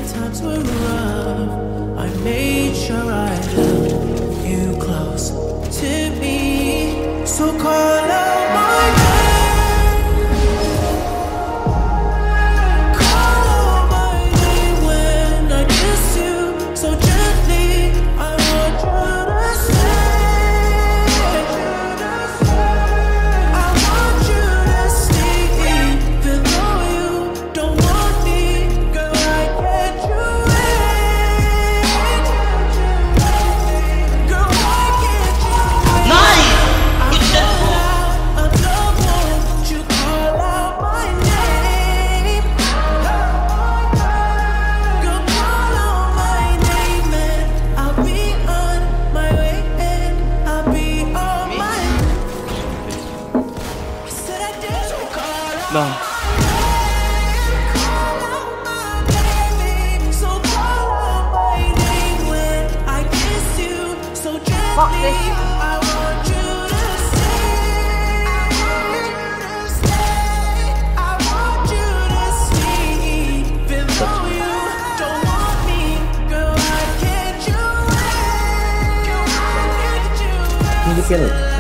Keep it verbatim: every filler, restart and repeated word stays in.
times were rough, I made sure I held you close to me. So call out my name, call out my name when I kiss you so gently. I want you to stay, I want you to stay, even though you don't want me. Girl, I get you in, girl, I get you in. Nice! I Good shot, call bro. out, I don't want you call out my name. Girl, call out my name and I'll be on my way and I'll be on my I said I did. So call out No. call out my name. So call out my name when I kiss you so Fuck gently. this. I want you to stay, I want you to stay, even though you don't want me. Girl, I get you in, girl, I get you in. Hindi ka